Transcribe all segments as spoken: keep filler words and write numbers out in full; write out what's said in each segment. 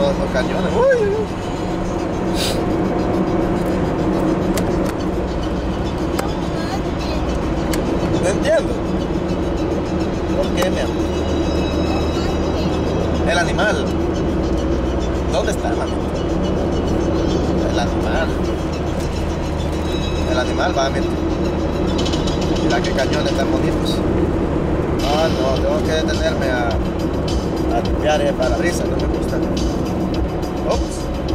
todos los cañones. Uy, uy. No entiendo. ¿Por qué, mi amor? El animal. ¿Dónde está, mami? El animal. El animal va a mentir. Mira qué cañones tan bonitos. No, no, tengo que detenerme a, a limpiar el parabrisas, no me gusta. Ups.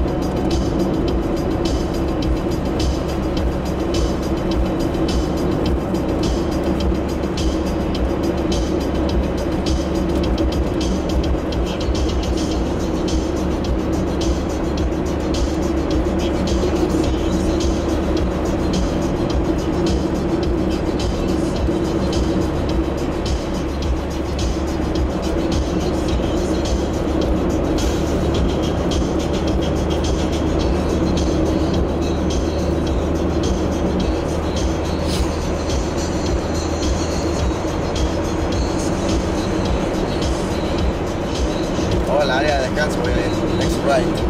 El área de descanso, voy a ir next right.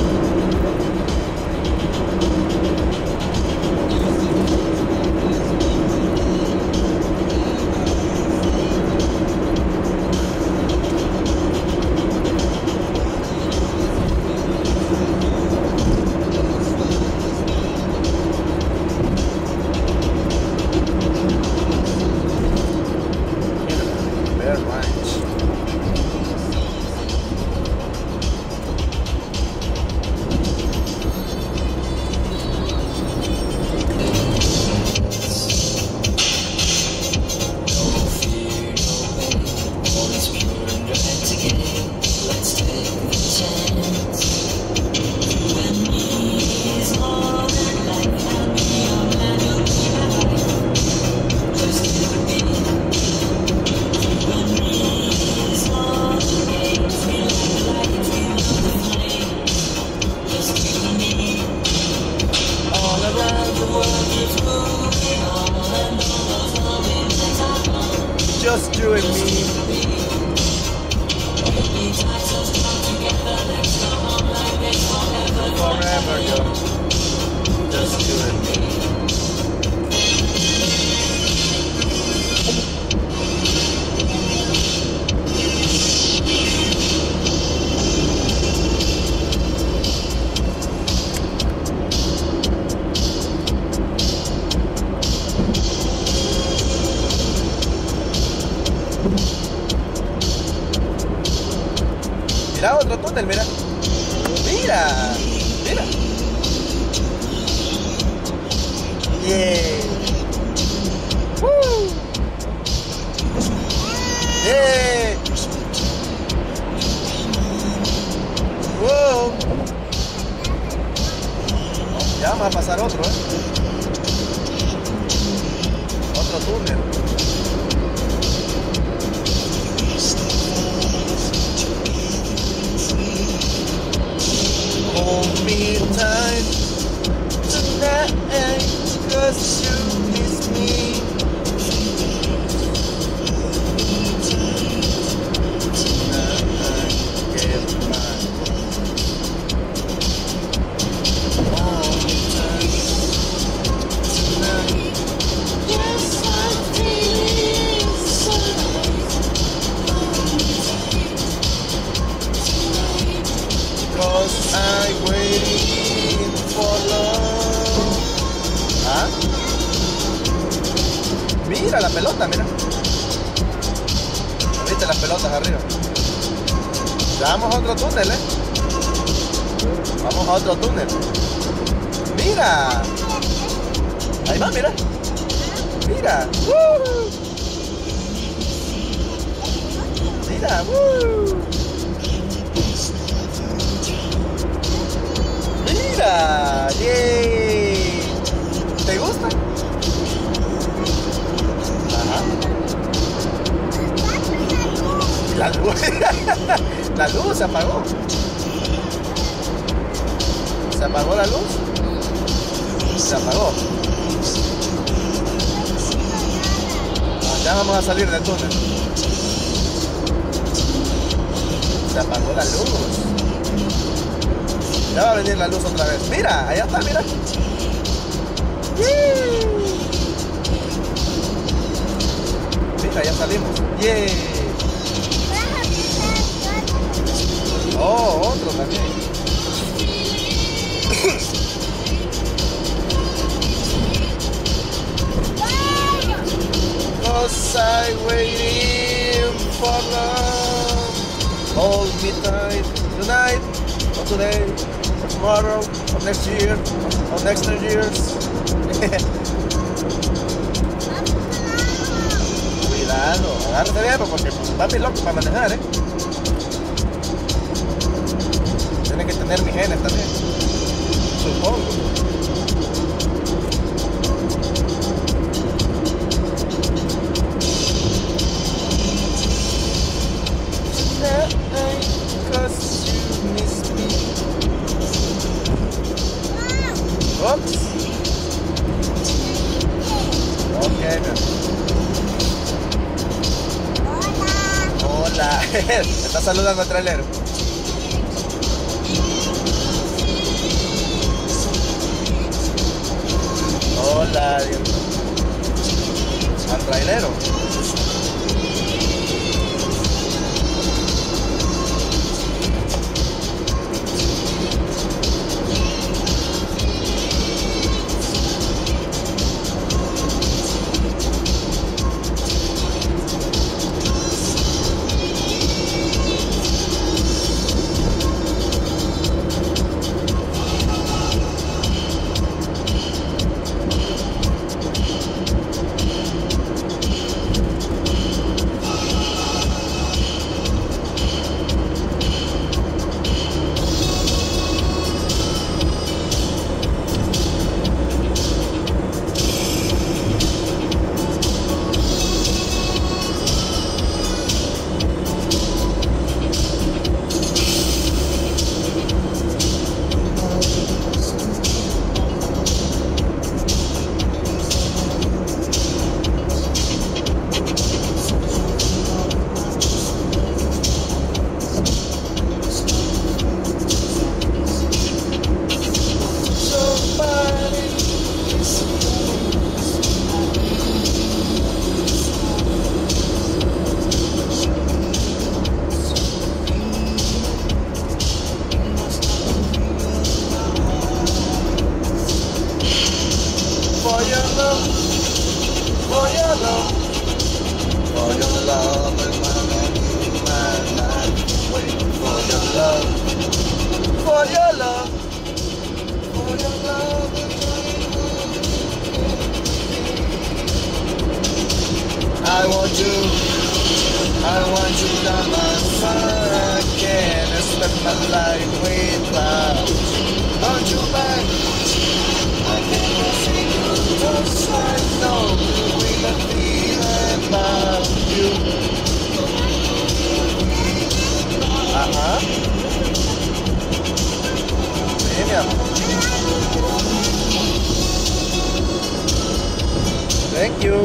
Just you and me. Forever young. Just you and me. Mira otro túnel, mira. Mira, mira. Yeah. Woo. Yeah. Wow. Ya vamos a pasar otro, ¿eh? Otro túnel. Hold me tight tonight, 'cause you miss me. Tonight, get mine. Hold me tight tonight. Yes, I feel inside. Cause I'm waiting for love. ¿Ah? Mira la pelota, mira. ¿Viste las pelotas arriba? Ya vamos a otro túnel, ¿eh? Vamos a otro túnel. Mira. Ahí va, mira. Mira. ¡Woo! Mira. ¡Woo! Mira. ¡Yay! ¿Te gusta? Ajá. La luz. La luz se apagó. ¿Se apagó la luz? Se apagó. Ah, ya vamos a salir del túnel. Se apagó la luz. Ya va a venir la luz otra vez. Mira, allá está, mira. Mira, ya salimos. Yeah. Oh, otro también. Cause I waiting for love. Hold me tight tonight, or today, or tomorrow, or next year, or next ten years. Cuidado, agárrate bien porque papi loco para manejar, eh. Tiene que tener mis genes también, supongo. Cause you miss me. Oops. Okay, man. Hola. Está saludando al trailero. Hola, Dios. Al trailero. For your love, for your love, for your love and my life. Waiting for your love, for your love, for your love and I want you, I want you down my side. I can't spend my life without you. Want you back, I can't see you. Just I know we can feel about you. Uh-huh. Thank you.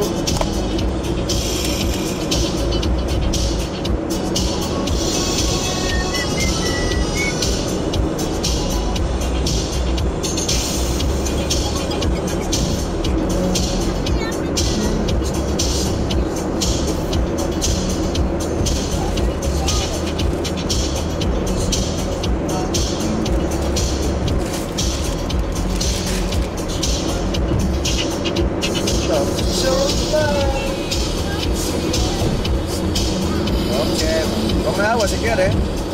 Ok, tome agua si quiere.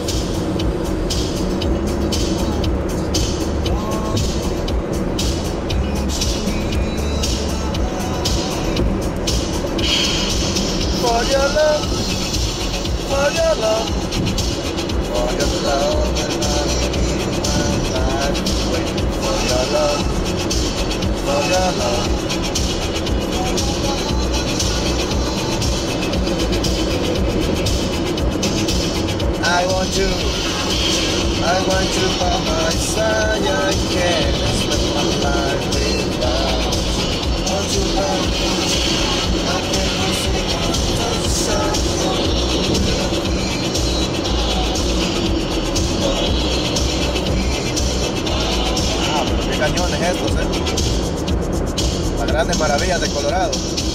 For your love, for your love, for your love and I need my life. Waiting for your love, for your love. I want you, I want you by my side. I can't spend my life without you. Want you back, I can't see my side. cañones estos, ¿eh? Las grandes maravillas de Colorado.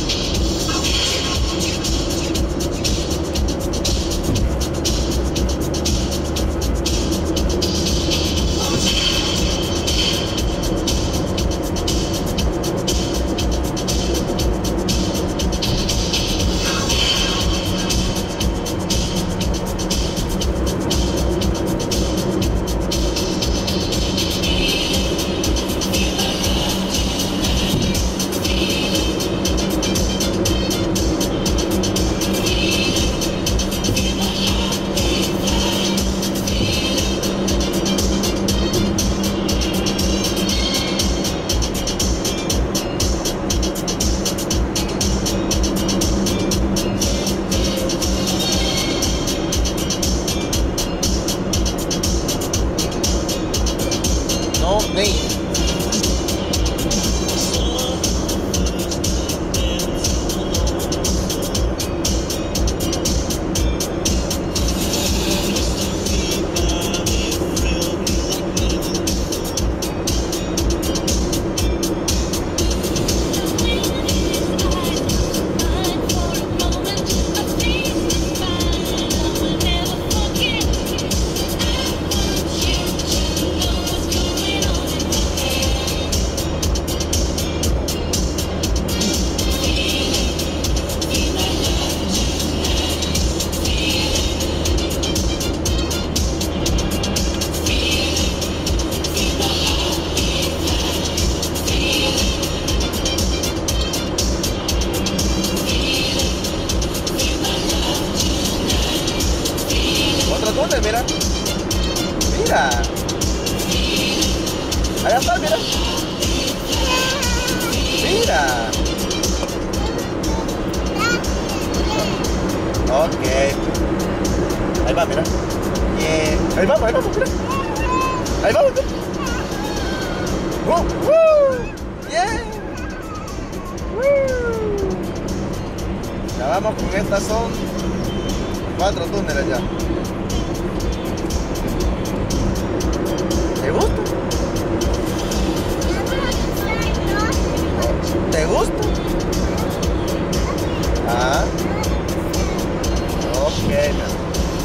No name. ¿Dónde? Mira. Mira. Allá está, mira. Mira. Ok. Ahí va, mira. Yeah. Ahí vamos, ahí vamos, mira. Ahí vamos, mira. Uh, uh. Yeah. Uh. Ya vamos con estas, son cuatro túneles ya. ¿Te gusta? ¿Te gusta? Ah. Ok, man.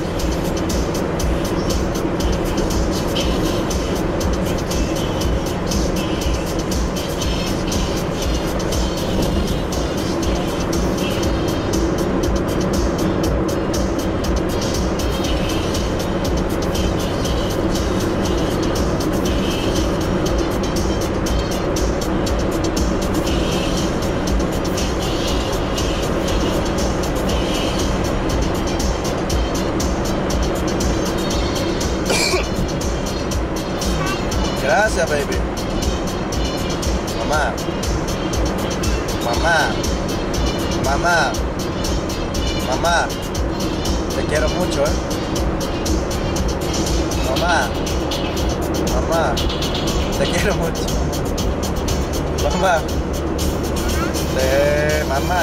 Gracias, baby. Mamá. Mamá. Mamá. Mamá. Te quiero mucho, ¿eh? Mamá. Mamá. Te quiero mucho. Mamá. Te... Mamá.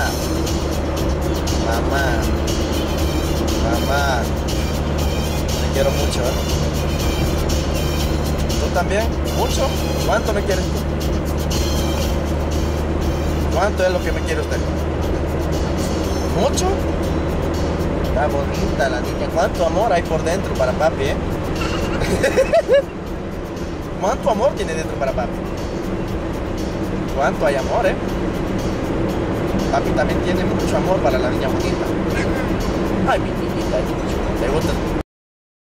Mamá. Mamá. Te quiero mucho, ¿eh? ¿Tú también? ¿Mucho? ¿Cuánto me quieres tú? ¿Cuánto es lo que me quiere usted? ¿Mucho? Está bonita la niña. ¿Cuánto amor hay por dentro para papi, eh? ¿Cuánto amor tiene dentro para papi? ¿Cuánto hay amor, eh? Papi también tiene mucho amor para la niña bonita. Ay, mi niñita, ¿te gusta?